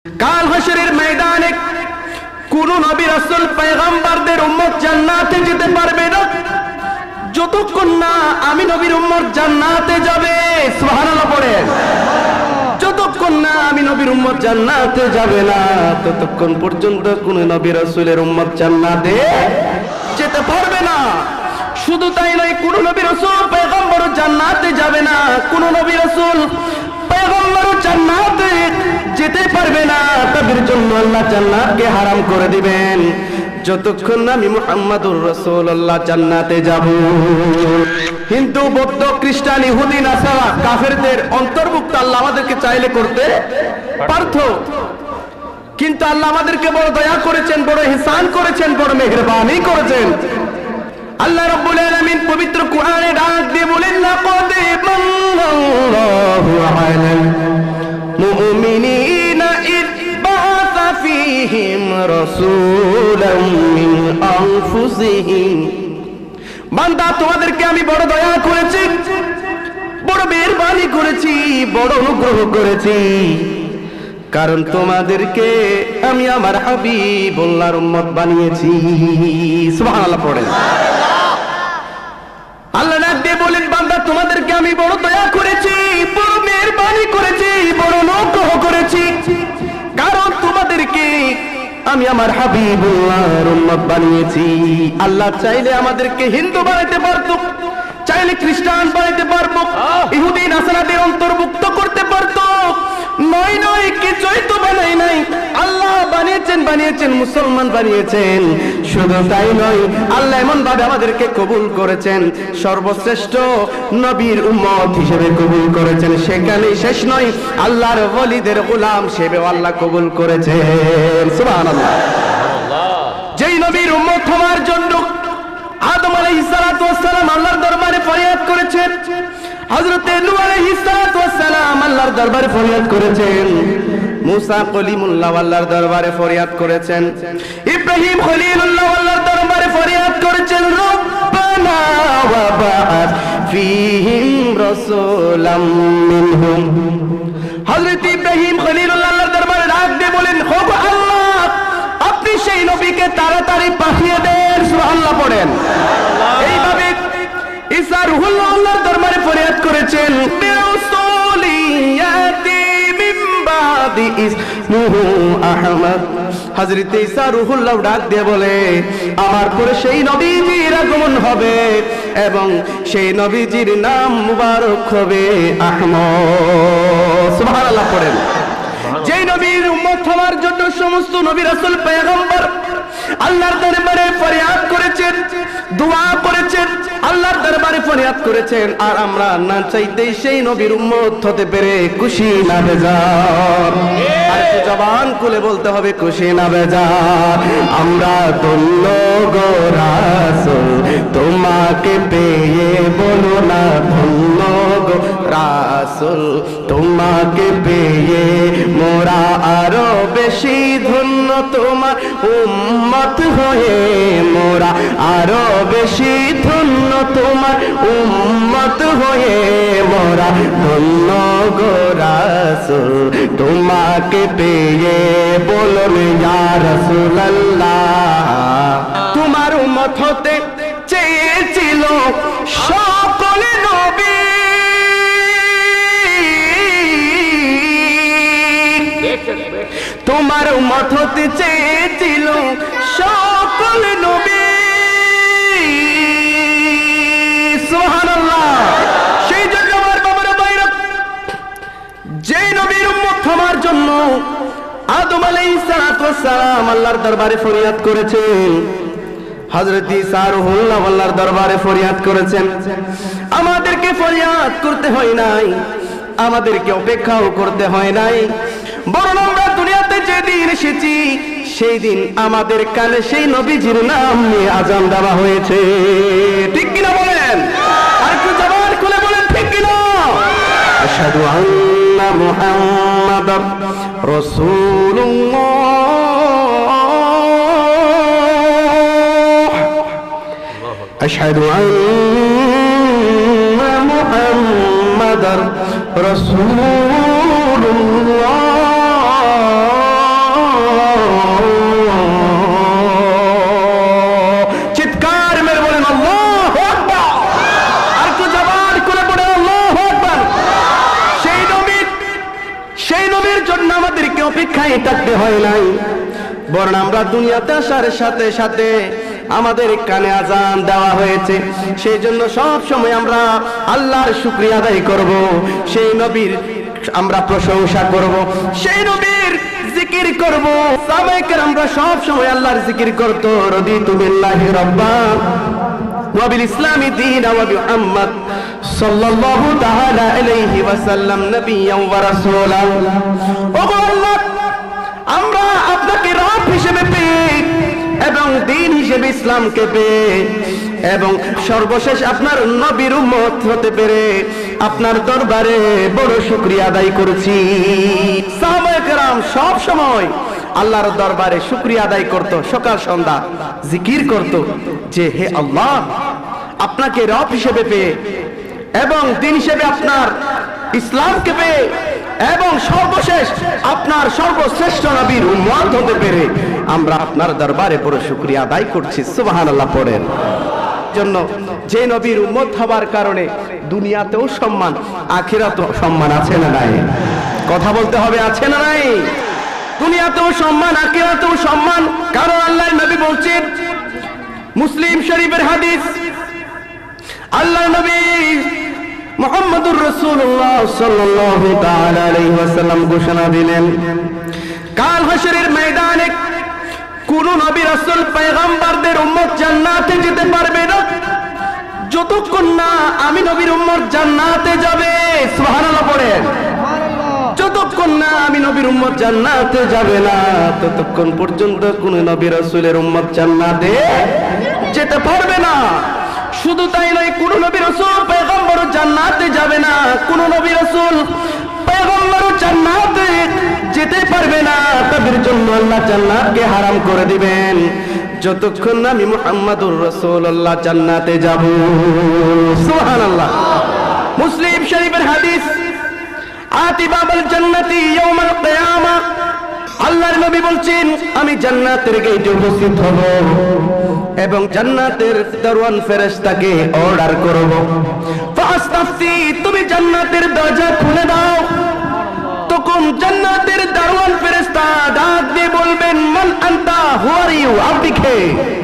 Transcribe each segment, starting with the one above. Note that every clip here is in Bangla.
কাল হাসরের ময়দানে কোন নবী রাসূল পয়গম্বরদের উম্মত জান্নাতে যেতে পারবে না যতক্ষণ না আমি নবীর উম্মত জান্নাতে যাবে। সুবহানাল্লাহ পড়ে। যতক্ষণ না আমি নবীর উম্মত জান্নাতে যাবে না ততক্ষণ পর্যন্ত কোন নবী রাসূলের উম্মত জান্নাতে যেতে পারবে না। শুধু তাই নয়, কোন নবী রাসূল পয়গম্বর জান্নাতে যাবে না, কোন নবী রাসূল পয়গম্বর জান্নাতে যেতে পারবে না। তাদের জন্য আল্লাহ জান্নাতকে হারাম করে দিবেন যতক্ষণ না আমি মুহাম্মাদুর রাসূলুল্লাহ জান্নাতে যাব। হিন্দু, বৌদ্ধ, খ্রিস্টান, ইহুদি, নাসারা, কাফেরদের অন্তর্ভুক্ত আল্লাহ আমাদেরকে চাইলে করতে পারত, কিন্তু আল্লাহ আমাদেরকে বড় দয়া করেছেন, বড় ইহসান করেছেন, বড় মেহেরবানি করেছেন। আল্লাহ রাব্বুল আলামিন পবিত্র কোরআনে ডাক দিয়ে বলেন, লাকাদ মান্নাল্লাহু আলাল মুমিনিনা ইয বাআসা ফীহিম রাসূলাম মিন আনফুসিহিম। বান্দা, তোমাদেরকে আমি বড় দয়া করেছি, বড় মেহেরবানি করেছি, বড় অনুগ্রহ করেছি, কারণ তোমাদেরকে আমি আমার হাবিবুল্লাহর উম্মত বানিয়েছি। সুবহানাল্লাহ পড়েন। আল্লাহ ডাক দিয়ে বলেন, বান্দা তোমাদেরকে আমি বড় দয়া করেছি, বড় মেহেরবানি করেছি, বড় অনুগ্রহ করেছি, কারণ তোমাদেরকে আমি আমার হাবিবুল্লাহর উম্মত বানিয়েছি। আল্লাহ চাইলে আমাদেরকে হিন্দু বানাইতে পারতো, চাইলে খ্রিস্টান বানাইতে পারবো, ইহুদি নাসারাদের অন্তর্ভুক্ত করতে পারতো। নয় নয়, কিছুই তো বানাই নাই, আল্লাহ বানিয়েছেন মুসলমান বানিয়েছেন। শুধু তাই নয়, আল্লাহ এমন ভাবে আমাদেরকে কবুল করেছেন, সর্বশ্রেষ্ঠ নবীর উম্মত হিসেবে কবুল করেছেন। সেখানেই শেষ নয়, আল্লাহর ওলিদের গোলাম হিসেবেও আল্লাহ কবুল করেছেন। সুবহানাল্লাহ। যেই নবীর উম্মত হওয়ার জন্য আদম আলাইহিস সালাতু ওয়াস সালাম আল্লাহর দরবারে ফরিয়াদ করেছেন, হযরত নূহ আলাইহিস সালাতু ওয়াস সালাম আল্লাহর দরবারে ফরিয়াদ করেছেন, মুসা কলিমুল্লাহ আল্লাহর দরবারে ফরিয়াদ করেছেন, ইব্রাহিম খলিলুল্লাহ আল্লাহর দরবারে ফরিয়াদ করেছেন, রব্বানা ওয়া বা'আথ ফীহিম রাসূলাম মিনহুম। হযরত ইব্রাহিম খলিলুল্লাহ আল্লাহর দরবারে ডাক দিয়ে বলেন, ও আল্লাহ, আপনি সেই নবীকে তাড়াতাড়ি পাঠিয়ে দেন। সুবহানাল্লাহ পড়েন। এইভাবে ঈসা রূহুল্লাহ আল্লাহর দরবারে ফরিয়াদ করেছেন, বিরাসূলিয়াতি মিন বাদি ইসমুহু আহমদ। হযরত ঈসা রূহুল্লাহ ডাক দিয়ে বলে, আমার পরে সেই নবীজির আগমন হবে এবং সেই নবীজির নাম মুবারক হবে আহমদ। সুবহানাল্লাহ পড়েন। যেই নবীর উম্মত হওয়ার জন্য সমস্ত নবী রাসূল পয়গম্বর আল্লাহর দরবারে ফরিয়াদ করেছেন, দোয়া করেছেন, আল্লাহর দরবারে ফরিয়াদ করেছেন, আর আমরা না চাইতেই সেই নবীর উম্মত হতে পেরে খুশি না বেজার। আর জবান খুলে বলতে হবে, খুশি না বেজার। আমরা ধন্য গো রাসূল তোমাকে পেয়ে, বলো না ধন্য গো রাসূল তোমাকে পেয়ে, মোরা আরো বেশি ধন্য তোমার উম্মত হয়ে, মোরা আরো বেশি ধন্য তোমার উম্মত হয়ে, মোরা ধন্য গো রাসূল তোমাকে পেয়ে, বলুন ইয়া রাসূলুল্লাহ। তোমার উম্মত হতে চেয়েছিল সকলে নবী, তোমার উম্মত হতে চেয়েছিল সকল নবী। সুবহানাল্লাহ। সেই জন্য আমার বাবারা ভাইরা, যে নবীর উম্মত হওয়ার জন্য আদম আলাইহিস সালাতু ওয়াস সালাম আল্লাহর দরবারে ফরিয়াদ করেছেন, হযরত ঈসা রূহুল্লাহ আল্লাহর দরবারে ফরিয়াদ করেছেন, আমাদেরকে ফরিয়াদ করতে হয় নাই, আমাদেরকে অপেক্ষাও করতে হয় নাই, বরং আমরা দুনিয়াতে যেদিন এসেছি সেই দিন আমাদের কানে সেই নবীজির নাম নিয়ে আযান দেওয়া হয়েছে। ঠিক কিনা বলেন? আর একটু জবান খুলে বলেন, ঠিক কিনা? আশহাদু আন্না মুহাম্মাদার রাসূলুল্লাহ, আশহাদু আন্না মুহাম্মাদার রাসূলুল্লাহ। আমাদেরকে অপেক্ষায় থাকতে হয় নাই, বরং আমরা দুনিয়াতে আসার সাথে সাথে আমাদের কানে আজান দেওয়া হয়েছে। সেই জন্য সব সময় আমরা আল্লাহর শুকরিয়া আদায় করব, সেই নবীর আমরা প্রশংসা করব, সেই নবীর জিকির করব। সাহাবায়ে কেরামরা সব সময় আল্লাহর জিকির করত। রাদিতু বিল্লাহি রাব্বা ওয়া বিল ইসলামি দীনা ওয়া বিমুহাম্মদ সাল্লাল্লাহু তাআলা আলাইহি ওয়াসাল্লাম নবিয়্যান ওয়া রাসূলা। ও আল্লাহ, আমরা আপনাকে রব হিসেবে পেয়ে এবং দ্বীন হিসেবে ইসলামকে পেয়ে এবং সর্বশেষ আপনার নবীর উম্মত হতে পেরে আপনার দরবারে বড় শুকরিয়া আদায় করেছি। সাহাবায়ে কেরাম সব সময় আল্লাহর দরবারে শুকরিয়া আদায় করত, সকাল সন্ধ্যা জিকির করত যে হে আল্লাহ, আপনাকে রব হিসেবে পেয়ে এবং দ্বীন হিসেবে আপনার ইসলামকে পেয়ে এবং সর্বশেষ আপনার সর্বশ্রেষ্ঠ নবীর উম্মত হতে পেরে আমরা আপনার দরবারে বড় শুকরিয়া আদায় করছি। সুবহানাল্লাহ পড়েন। জন্য যে নবীর উম্মত হবার কারণে দুনিয়াতেও সম্মান, আখিরাতেও সম্মান আছে না নাই? কথা বলতে হবে, আছে না নাই? দুনিয়াতেও সম্মান, আখিরাতেও সম্মান। কারণ আল্লাহর নবী বলছেন, মুসলিম শরীফের হাদিস, আল্লাহর নবী মুহাম্মদুর রাসূলুল্লাহ সাল্লাল্লাহু তাআলা আলাইহি ওয়াসাল্লাম ঘোষণা দিলেন, কাল হাশরের ময়দানে কোন নবী রাসূল পয়গম্বরদের উম্মত জান্নাতে যেতে পারবে না যতক্ষণ না আমি নবীর উম্মত জান্নাতে যাবে। সুবহানাল্লাহ পড়েন। যতক্ষণ না আমি নবীর উম্মত জান্নাতে যাবে না ততক্ষণ পর্যন্ত কোন নবী রাসূলের উম্মত জান্নাতে যেতে পারবে না। শুধু তাই নয়, কোন নবী রাসূল পয়গম্বর জান্নাতে যাবে না, কোন নবী রাসূল পয়গম্বর জান্নাতে যেতে পারবে না। তাদের জন্য আল্লাহ জান্নাতকে হারাম করে দিবেন যতক্ষণ না আমি মুহাম্মদুর রাসূলুল্লাহ জান্নাতে যাব। সুবহানাল্লাহ। মুসলিম শরীফের হাদিস, আতি বাবাল জান্নাতি ইয়াউমাল কিয়ামা, আল্লাহর নবী বলছেন, আমি জান্নাতের গেটে উপস্থিত হব এবং জান্নাতের দারওয়ান ফেরেশতাকে অর্ডার করব, ফাস্তাফতি, তুমি জান্নাতের দরজা খুলে দাও। তখন জান্নাতের দারওয়ান ফেরেশতা ডাক দিয়ে বলবেন, মান আনতা, হু আর ইউ, আপনি কে?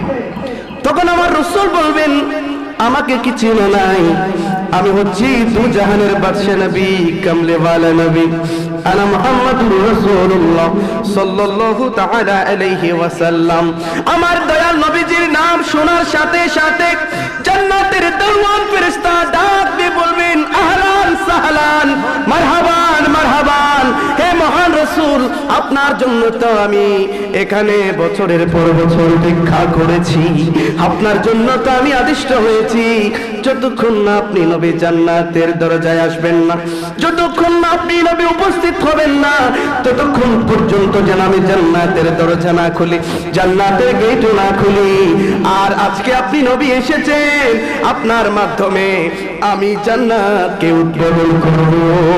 তখন আমার রাসূল বলবেন, আমাকে কি চিনো নাই? আমি হচ্ছি দু জাহানের বাদশা নবী, কামলে ওয়ালা নবী, আনা মুহাম্মাদুর রাসূলুল্লাহ সাল্লাল্লাহু তাআলা আলাইহি ওয়াসাল্লাম। আমার দয়াল নবীজির নাম শোনার সাথে সাথে জান্নাতের দারওয়ান ফেরেশতা ডাক দিয়ে বলবেন, আহলান সাহলান, মারহাবান মারহাবান, হে মহান রাসূল, আপনার জন্য তো আমি এখানে বছরের পর বছর অপেক্ষা করেছি, আপনার জন্য তো আমি আদিষ্ট হয়েছি। যতক্ষণ না আপনি নবী জান্নাতের দরজায় আসবেন না, যতক্ষণ না আপনি নবী উপস্থিত হবেন না, ততক্ষণ পর্যন্ত যেন আমি জান্নাতের দরজা না খুলি, জান্নাতের গেট না খুলি। আর আজকে আপনি নবী এসেছেন, আপনার মাধ্যমে আমি জান্নাতকে উদ্বোধন করব।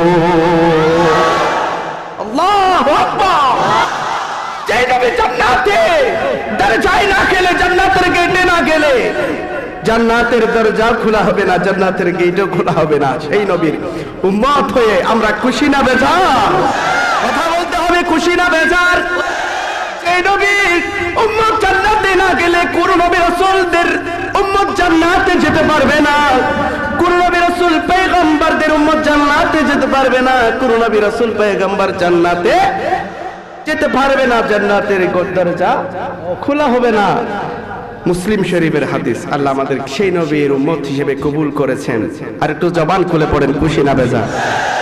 আল্লাহু আকবার। যে নবী জান্নাতে দরজায় না গেলে, জান্নাতের গেটে না গেলে জান্নাতের দরজা খোলা হবে না, জান্নাতের গেটও খোলা হবে না। সেই নবীর উম্মত হয়ে আমরা খুশি না বেজার? কথা বলতে হবে, খুশি না বেজার? সেই নবীর উম্মত জান্নাতে না গেলে কোন নবী রাসূলদের উম্মত জান্নাতে যেতে পারবে না, কোন নবী রাসূল পয়গম্বরদের উম্মত জান্নাতে যেতে পারবে না, কোন নবী রাসূল পয়গম্বর জান্নাতে যেতে পারবে না, জান্নাতের দরজা খোলা হবে না। মুসলিম শরীফের হাদিস। আল্লাহ আমাদের সেই নবীর উম্মত হিসেবে কবুল করেছেন। আর একটু জবান খুলে পড়েন, খুশি না বেজার?